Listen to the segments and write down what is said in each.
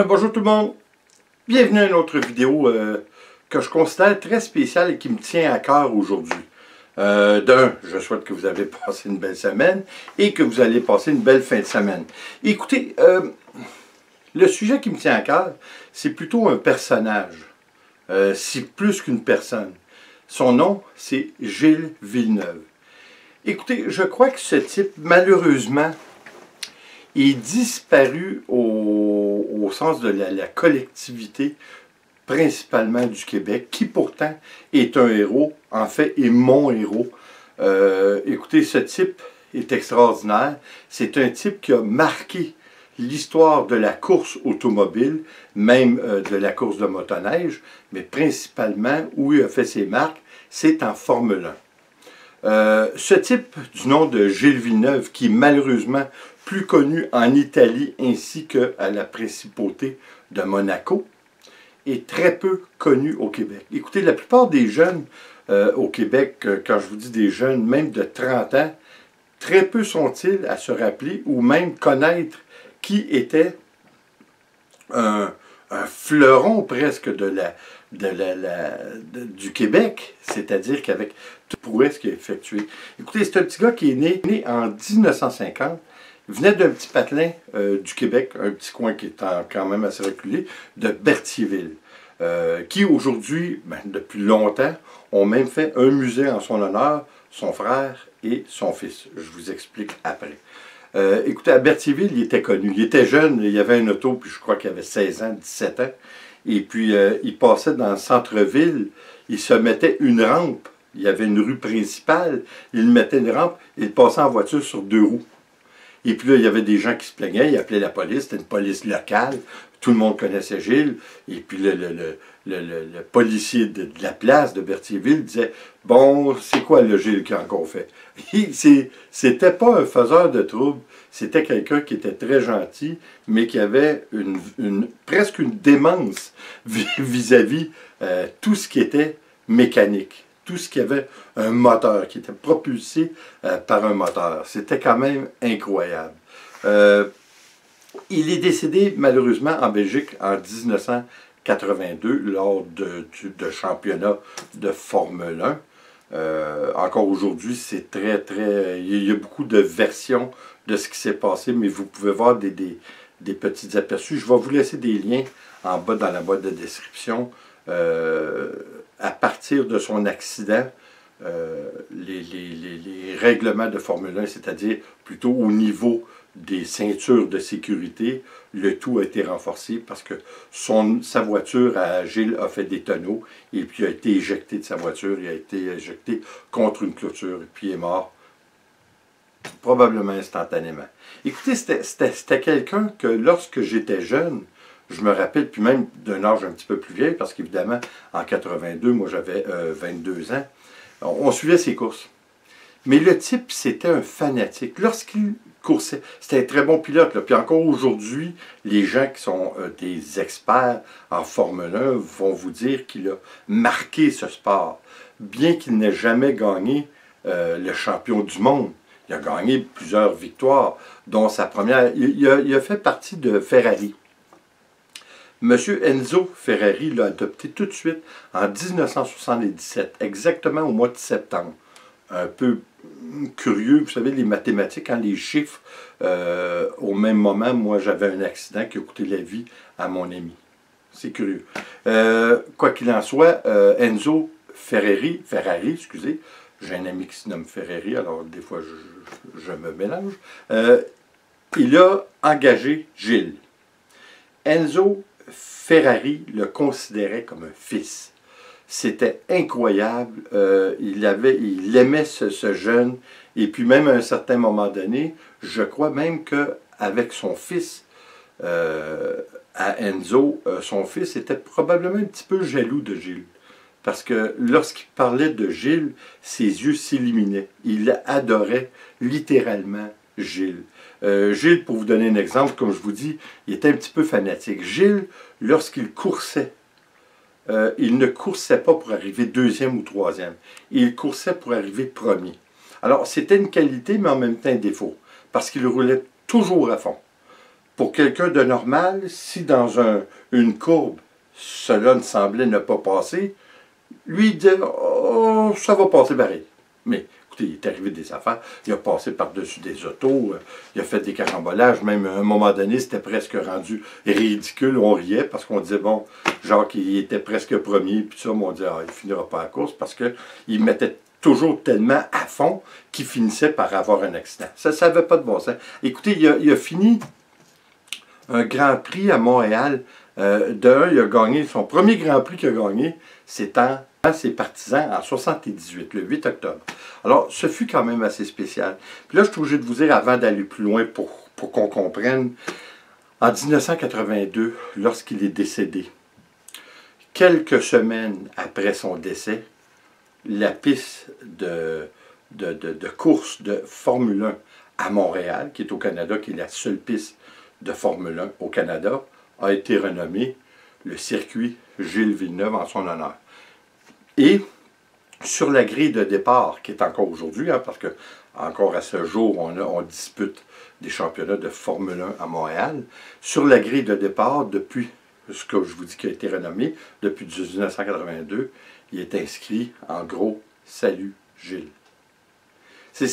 Bonjour tout le monde, bienvenue à une autre vidéo que je considère très spéciale et qui me tient à cœur aujourd'hui. Je souhaite que vous avez passé une belle semaine et que vous allez passer une belle fin de semaine. Écoutez, le sujet qui me tient à cœur, c'est plutôt un personnage, c'est plus qu'une personne. Son nom, c'est Gilles Villeneuve. Écoutez, je crois que ce type, malheureusement, est disparu au sens de la collectivité, principalement du Québec, qui pourtant est un héros, en fait est mon héros. Écoutez, ce type est extraordinaire. C'est un type qui a marqué l'histoire de la course automobile, même de la course de motoneige, mais principalement où il a fait ses marques, c'est en Formule 1. Ce type du nom de Gilles Villeneuve, qui est malheureusement plus connu en Italie ainsi qu'à la principauté de Monaco, est très peu connu au Québec. Écoutez, la plupart des jeunes au Québec, quand je vous dis des jeunes, même de 30 ans, très peu sont-ils à se rappeler ou même connaître qui était un fleuron presque du Québec, c'est-à-dire qu'avec tout prouesse qu'il a effectué. Écoutez, c'est un petit gars qui est né en 1950, venait d'un petit patelin du Québec, un petit coin qui est quand même assez reculé, de Berthierville, qui aujourd'hui, depuis longtemps, ont même fait un musée en son honneur, son frère et son fils. Je vous explique après. Écoutez, à Berthierville, il était connu. Il était jeune, il avait une auto, puis je crois qu'il avait 16 ans, 17 ans. Et puis, il passait dans le centre-ville, il se mettait une rampe. Il y avait une rue principale, il mettait une rampe, il passait en voiture sur 2 roues. Et puis là, il y avait des gens qui se plaignaient, ils appelaient la police, c'était une police locale, tout le monde connaissait Gilles, et puis le policier de la place de Berthierville disait « Bon, c'est quoi le Gilles qui a encore fait? » C'était pas un faiseur de troubles, c'était quelqu'un qui était très gentil, mais qui avait presque une démence vis-à-vis tout ce qui était mécanique. Tout ce qui avait un moteur, qui était propulsé par un moteur. C'était quand même incroyable. Il est décédé malheureusement en Belgique en 1982 lors de championnats de Formule 1. Encore aujourd'hui, c'est très... Il y a beaucoup de versions de ce qui s'est passé, mais vous pouvez voir des petits aperçus. Je vais vous laisser des liens en bas dans la boîte de description. À partir de son accident, les règlements de Formule 1, c'est-à-dire plutôt au niveau des ceintures de sécurité, le tout a été renforcé parce que sa voiture à Gilles a fait des tonneaux et puis a été éjecté de sa voiture, il a été éjecté contre une clôture et puis il est mort probablement instantanément. Écoutez, c'était quelqu'un que lorsque j'étais jeune, je me rappelle, puis même d'un âge un petit peu plus vieil, parce qu'évidemment, en 82, moi j'avais 22 ans, on suivait ses courses. Mais le type, c'était un fanatique. Lorsqu'il coursait, c'était un très bon pilote. Là. Puis encore aujourd'hui, les gens qui sont des experts en Formule 1 vont vous dire qu'il a marqué ce sport. Bien qu'il n'ait jamais gagné le champion du monde. Il a gagné plusieurs victoires, dont sa première... Il a fait partie de Ferrari. Monsieur Enzo Ferrari l'a adopté tout de suite en 1977, exactement au mois de septembre. Un peu curieux, vous savez, les mathématiques, hein, les chiffres, au même moment, moi j'avais un accident qui a coûté la vie à mon ami. C'est curieux. Quoi qu'il en soit, Enzo Ferrari, excusez, j'ai un ami qui se nomme Ferrari, alors des fois je me mélange, il a engagé Gilles. Enzo Ferrari le considérait comme un fils. C'était incroyable. Il aimait ce jeune. Et puis même à un certain moment donné, je crois même qu'avec son fils, à Enzo, son fils était probablement un petit peu jaloux de Gilles. Parce que lorsqu'il parlait de Gilles, ses yeux s'illuminaient. Il adorait littéralement Gilles. Gilles, pour vous donner un exemple, comme je vous dis, il était un petit peu fanatique. Gilles, lorsqu'il coursait, il ne coursait pas pour arriver deuxième ou troisième. Il coursait pour arriver premier. Alors, c'était une qualité, mais en même temps un défaut. Parce qu'il roulait toujours à fond. pour quelqu'un de normal, si dans une courbe, cela ne semblait ne pas passer, lui, il disait, oh, ça va passer pareil. Mais, écoutez, il est arrivé des affaires, il a passé par-dessus des autos, il a fait des carambolages, même à un moment donné, c'était presque rendu ridicule, on riait, parce qu'on disait, bon, genre qu'il était presque premier, puis ça, mais on disait, ah, il finira pas la course, parce qu'il mettait toujours tellement à fond qu'il finissait par avoir un accident. Ça n'avait pas de bon sens. Écoutez, il a fini un Grand Prix à Montréal. Il a gagné, son premier Grand Prix qu'il a gagné, c'est en ses partisans en 78, le 8 octobre. Alors, ce fut quand même assez spécial. Puis là, je suis obligé de vous dire, avant d'aller plus loin pour qu'on comprenne, en 1982, lorsqu'il est décédé, quelques semaines après son décès, la piste de course de Formule 1 à Montréal, qui est au Canada, qui est la seule piste de Formule 1 au Canada, a été renommée le circuit Gilles Villeneuve en son honneur. Et sur la grille de départ, qui est encore aujourd'hui, hein, parce que encore à ce jour, on dispute des championnats de Formule 1 à Montréal, sur la grille de départ, depuis ce que je vous dis qui a été renommé, depuis 1982, il est inscrit en gros « Salut Gilles ». C'est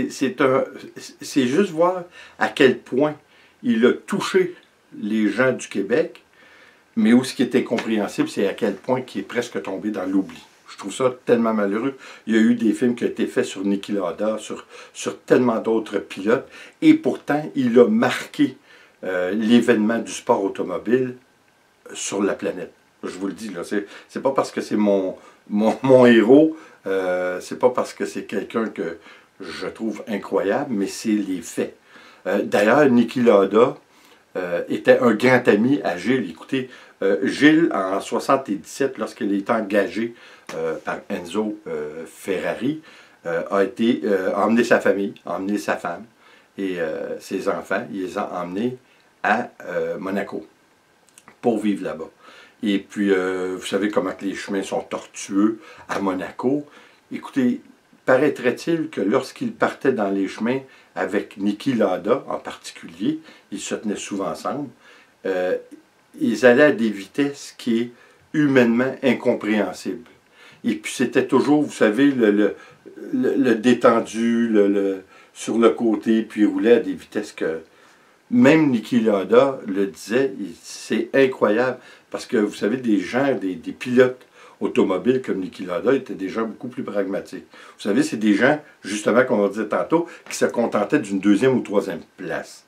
juste voir à quel point il a touché les gens du Québec, mais où ce qui est incompréhensible, c'est à quel point il est presque tombé dans l'oubli. Je trouve ça tellement malheureux. Il y a eu des films qui ont été faits sur Niki Lauda, sur tellement d'autres pilotes, et pourtant, il a marqué l'événement du sport automobile sur la planète. Je vous le dis, là, c'est pas parce que c'est mon héros, c'est pas parce que c'est quelqu'un que je trouve incroyable, mais c'est les faits. D'ailleurs, Niki Lauda était un grand ami à Gilles. Écoutez, Gilles, en 1977, lorsqu'il est engagé par Enzo Ferrari, a emmené sa famille, emmené sa femme et ses enfants. Il les a emmenés à Monaco pour vivre là-bas. Et puis, vous savez comment que les chemins sont tortueux à Monaco. Écoutez, paraîtrait-il que lorsqu'il partait dans les chemins avec Niki Lauda en particulier, ils se tenaient souvent ensemble, ils allaient à des vitesses qui est humainement incompréhensible. Et puis c'était toujours, vous savez, le détendu, sur le côté, puis il roulait à des vitesses que même Niki Lauda le disait, c'est incroyable, parce que vous savez, des gens, des pilotes automobiles comme Niki Lauda étaient des gens beaucoup plus pragmatiques. Vous savez, c'est des gens, justement, comme on disait tantôt, qui se contentaient d'une deuxième ou troisième place,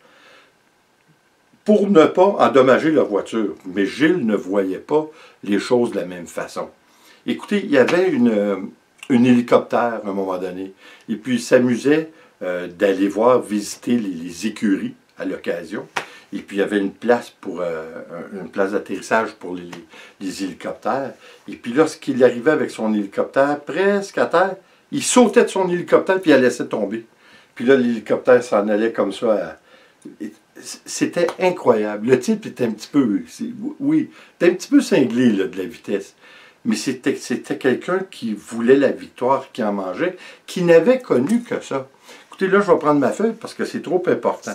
pour ne pas endommager leur voiture. Mais Gilles ne voyait pas les choses de la même façon. Écoutez, il y avait une hélicoptère à un moment donné, et puis il s'amusait d'aller voir, visiter les écuries à l'occasion. Et puis il y avait une place d'atterrissage pour les hélicoptères. Et puis lorsqu'il arrivait avec son hélicoptère presque à terre, il sautait de son hélicoptère puis il la laissait tomber. Puis là, l'hélicoptère s'en allait comme ça. C'était incroyable. Le type était un petit peu, était un petit peu cinglé là, de la vitesse. Mais c'était quelqu'un qui voulait la victoire, qui en mangeait, qui n'avait connu que ça. Écoutez, là, je vais prendre ma feuille parce que c'est trop important.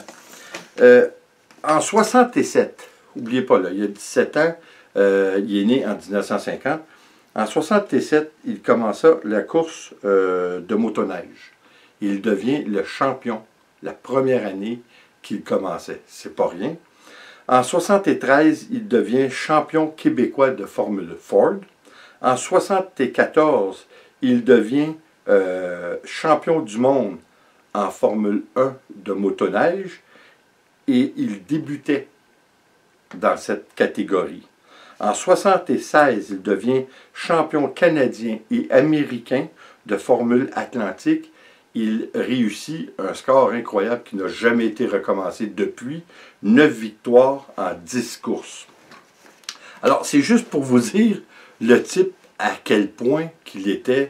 En 67, n'oubliez pas, là, il y a 17 ans, il est né en 1950. En 67, il commença la course de motoneige. Il devient le champion la première année qu'il commençait. C'est pas rien. En 73, il devient champion québécois de Formule Ford. En 74, il devient champion du monde en Formule 1 de motoneige et il débutait dans cette catégorie. En 76, il devient champion canadien et américain de Formule Atlantique. Il réussit un score incroyable qui n'a jamais été recommencé depuis, 9 victoires en 10 courses. Alors, c'est juste pour vous dire le type à quel point qu'il était,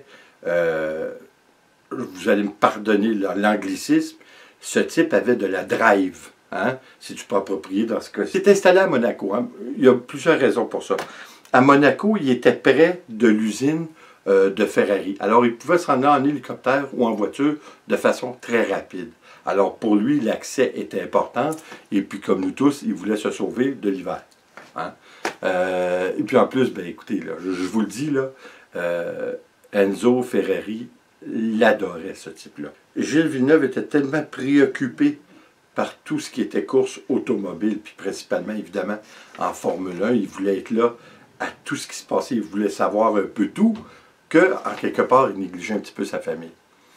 vous allez me pardonner l'anglicisme, ce type avait de la drive, hein, si tu peux approprier dans ce cas. Il est installé à Monaco, hein. Il y a plusieurs raisons pour ça. À Monaco, il était près de l'usine de Ferrari. Alors, il pouvait se rendre en hélicoptère ou en voiture de façon très rapide. Alors pour lui, l'accès était important. Et puis comme nous tous, il voulait se sauver de l'hiver. Hein? Et puis en plus, ben écoutez, là, je vous le dis, là, Enzo Ferrari l'adorait, ce type-là. Gilles Villeneuve était tellement préoccupé par tout ce qui était course automobile, puis principalement, évidemment, en Formule 1. Il voulait être là à tout ce qui se passait. Il voulait savoir un peu tout, qu'en quelque part, il négligeait un petit peu sa famille.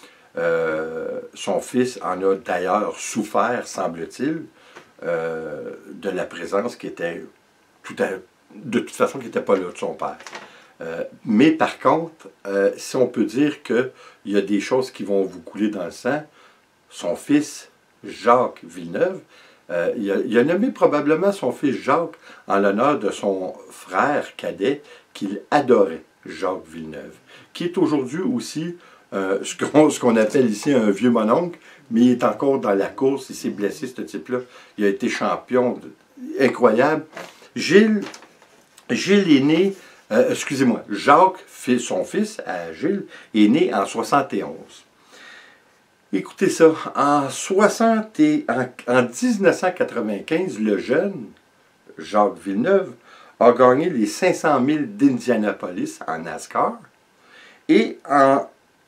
Son fils en a d'ailleurs souffert, semble-t-il, de la présence qui était de toute façon qui n'était pas là de son père. Mais par contre, si on peut dire qu'il y a des choses qui vont vous couler dans le sang, son fils, Jacques Villeneuve, il a nommé probablement son fils Jacques en l'honneur de son frère cadet qu'il adorait, Jacques Villeneuve, qui est aujourd'hui aussi ce qu'on appelle ici un vieux mononcle, mais il est encore dans la course, il s'est blessé, ce type-là. Il a été champion, incroyable. Gilles est né, excusez-moi, Jacques, son fils, à Gilles, est né en 71. Écoutez ça, en 1995, le jeune Jacques Villeneuve a gagné les 500 000 d'Indianapolis en NASCAR. Et en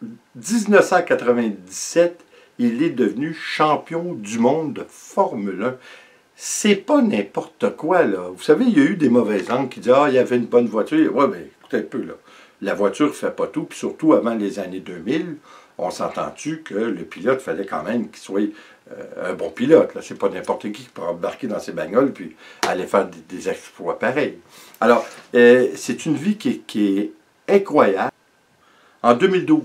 1997, il est devenu champion du monde de Formule 1. C'est pas n'importe quoi, là. Vous savez, il y a eu des mauvaises angles qui disent « Ah, il y avait une bonne voiture. » Ouais, mais écoutez un peu, là. La voiture ne fait pas tout, puis surtout avant les années 2000, on s'entend-tu que le pilote, fallait quand même qu'il soit un bon pilote. C'est pas n'importe qui peut embarquer dans ses bagnoles puis aller faire des exploits pareils. Alors, c'est une vie qui est incroyable. En 2012,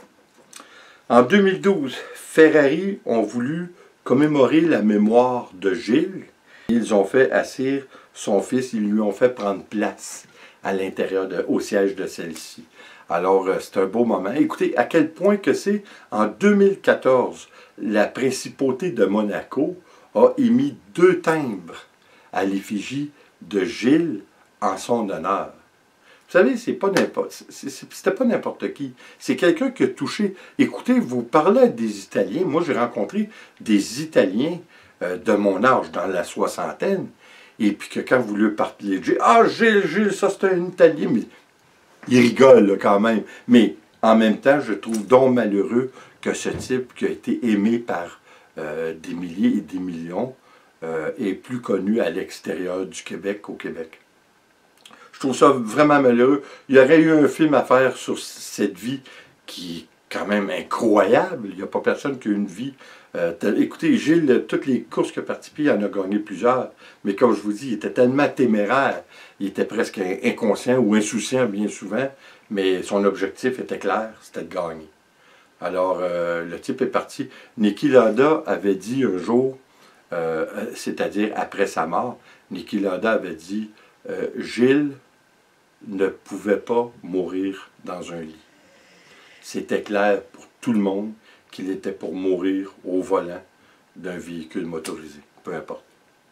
Ferrari ont voulu commémorer la mémoire de Gilles. Ils ont fait asseoir son fils, ils lui ont fait prendre place à l'intérieur, au siège de celle-ci. Alors, c'est un beau moment. Écoutez, à quel point que c'est, en 2014, la principauté de Monaco a émis 2 timbres à l'effigie de Gilles en son honneur. Vous savez, c'était pas n'importe qui. C'est quelqu'un qui a touché. Écoutez, vous parlez des Italiens. Moi, j'ai rencontré des Italiens de mon âge, dans la soixantaine. Et puis que quand vous lui parlez de Gilles, « Ah, Gilles, ça c'est un Italien. » Mais il rigole là, quand même. Mais en même temps, je trouve donc malheureux que ce type qui a été aimé par des milliers et des millions est plus connu à l'extérieur du Québec qu'au Québec. Je trouve ça vraiment malheureux. Il y aurait eu un film à faire sur cette vie qui est quand même incroyable. Il n'y a pas personne qui a une vie. Écoutez, Gilles, toutes les courses qu'il a participé, il en a gagné plusieurs. Mais comme je vous dis, il était tellement téméraire, il était presque inconscient ou insouciant bien souvent, mais son objectif était clair, c'était de gagner. Alors, le type est parti. Niki Lauda avait dit un jour, c'est-à-dire après sa mort, Niki Lauda avait dit Gilles ne pouvait pas mourir dans un lit. C'était clair pour tout le monde qu'il était pour mourir au volant d'un véhicule motorisé, peu importe.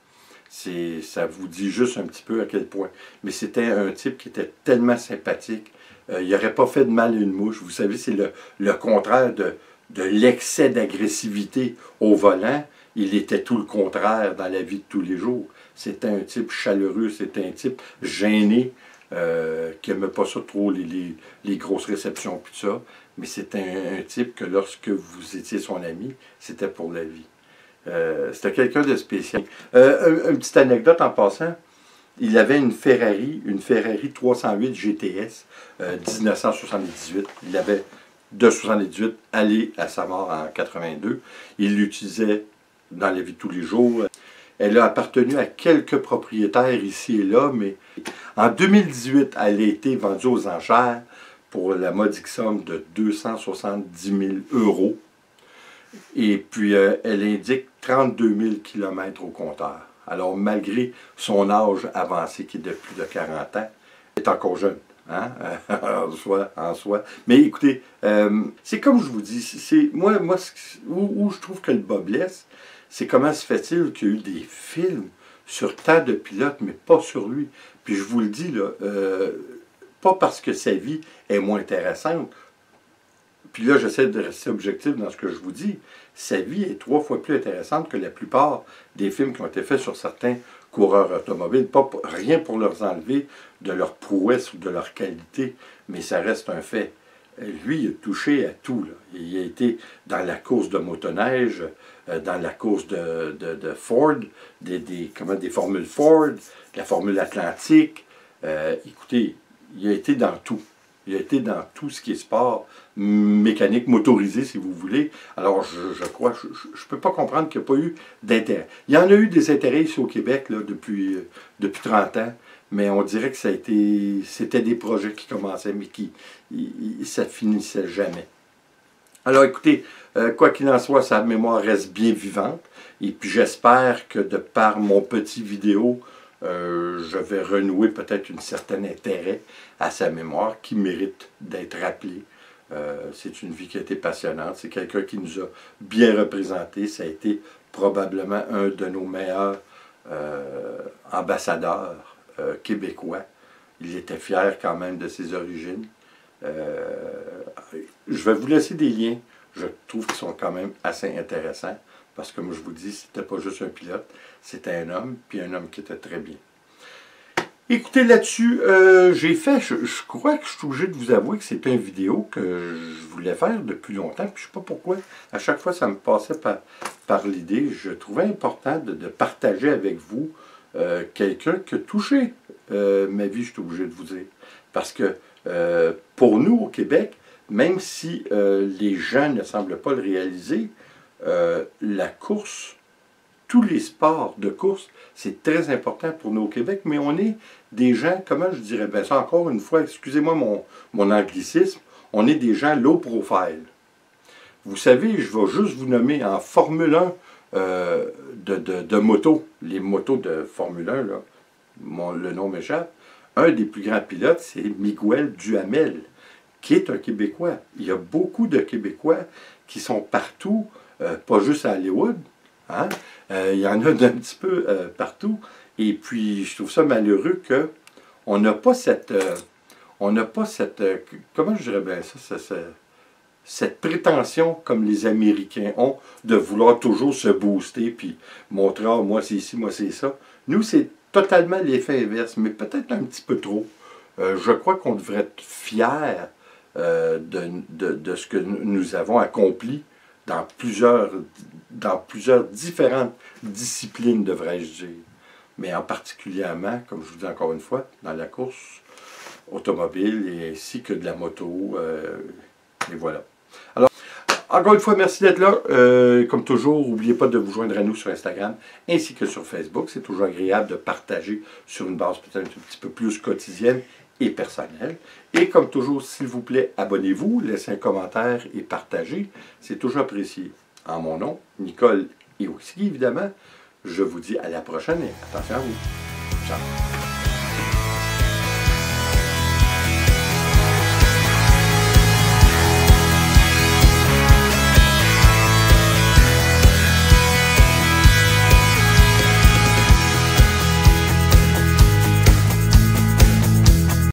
Ça vous dit juste un petit peu à quel point. Mais c'était un type qui était tellement sympathique. Il n'aurait pas fait de mal à une mouche. Vous savez, c'est le contraire de l'excès d'agressivité au volant. Il était tout le contraire dans la vie de tous les jours. C'était un type chaleureux, c'était un type gêné, qui n'aimait pas ça trop, les grosses réceptions, puis tout ça. Mais c'était un type que lorsque vous étiez son ami, c'était pour la vie. C'était quelqu'un de spécial. Une petite anecdote en passant. Il avait une Ferrari 308 GTS 1978. Il avait de 78 allé à sa mort en 82. Il l'utilisait dans la vie de tous les jours. Elle a appartenu à quelques propriétaires ici et là, mais en 2018, elle a été vendue aux enchères pour la modique somme de 270 000 €. Et puis, elle indique 32 000 km au compteur. Alors, malgré son âge avancé, qui est de plus de 40 ans, elle est encore jeune, hein? en soi. Mais écoutez, c'est comme je vous dis, moi où je trouve que le bas blesse, c'est comment se fait-il qu'il y a eu des films sur tant de pilotes, mais pas sur lui. Puis je vous le dis, là, pas parce que sa vie est moins intéressante. puis là j'essaie de rester objectif dans ce que je vous dis, sa vie est 3 fois plus intéressante que la plupart des films qui ont été faits sur certains coureurs automobiles. Rien pour leur enlever de leur prouesse ou de leur qualité, mais ça reste un fait. Lui, il a touché à tout, là. Il a été dans la course de motoneige, dans la course de Ford, des formules Ford, la formule Atlantique. Écoutez, il a été dans tout. Il a été dans tout ce qui est sport, mécanique, motorisé, si vous voulez. Alors, je crois, je ne peux pas comprendre qu'il n'y a pas eu d'intérêt. Il y en a eu des intérêts ici au Québec là, depuis 30 ans, mais on dirait que c'était des projets qui commençaient, mais ça finissait jamais. Alors, écoutez, quoi qu'il en soit, sa mémoire reste bien vivante. Et puis, j'espère que de par mon petit vidéo, je vais renouer peut-être un certain intérêt à sa mémoire qui mérite d'être rappelé. C'est une vie qui a été passionnante. C'est quelqu'un qui nous a bien représentés. Ça a été probablement un de nos meilleurs ambassadeurs québécois. Il était fier quand même de ses origines. Je vais vous laisser des liens. Je trouve qu'ils sont quand même assez intéressants. Parce que, comme je vous dis, c'était pas juste un pilote, c'était un homme, puis un homme qui était très bien. Écoutez, là-dessus, je crois que je suis obligé de vous avouer que c'est une vidéo que je voulais faire depuis longtemps, puis je ne sais pas pourquoi. À chaque fois, ça me passait par l'idée. Je trouvais important de partager avec vous quelqu'un qui a touché ma vie, je suis obligé de vous dire. Parce que pour nous, au Québec, même si les gens ne semblent pas le réaliser, la course, tous les sports de course, c'est très important pour nous au Québec, mais on est des gens, comment je dirais, bien ça encore une fois, excusez-moi mon anglicisme, on est des gens low profile. Vous savez, je vais juste vous nommer en Formule 1 de moto, les motos de Formule 1, là, le nom m'échappe, un des plus grands pilotes, c'est Miguel Duhamel, qui est un Québécois. Il y a beaucoup de Québécois qui sont partout, pas juste à Hollywood, hein? Il y en a d'un petit peu partout. Et puis, je trouve ça malheureux qu'on n'a pas cette... comment je dirais bien ça? Cette prétention, comme les Américains ont, de vouloir toujours se booster, puis montrer, ah, moi c'est ici, moi c'est ça. Nous, c'est totalement l'effet inverse, mais peut-être un petit peu trop. Je crois qu'on devrait être fiers de ce que nous avons accompli dans plusieurs différentes disciplines, devrais-je dire. Mais en particulièrement, comme je vous dis encore une fois, dans la course automobile et ainsi que de la moto. Et voilà. Alors, encore une fois, merci d'être là. Comme toujours, n'oubliez pas de vous joindre à nous sur Instagram ainsi que sur Facebook. C'est toujours agréable de partager sur une base peut-être un petit peu plus quotidienne et personnelle. Et comme toujours, s'il vous plaît, abonnez-vous, laissez un commentaire et partagez. C'est toujours apprécié. En mon nom, Nicole et aussi évidemment, je vous dis à la prochaine et attention à vous. Ciao.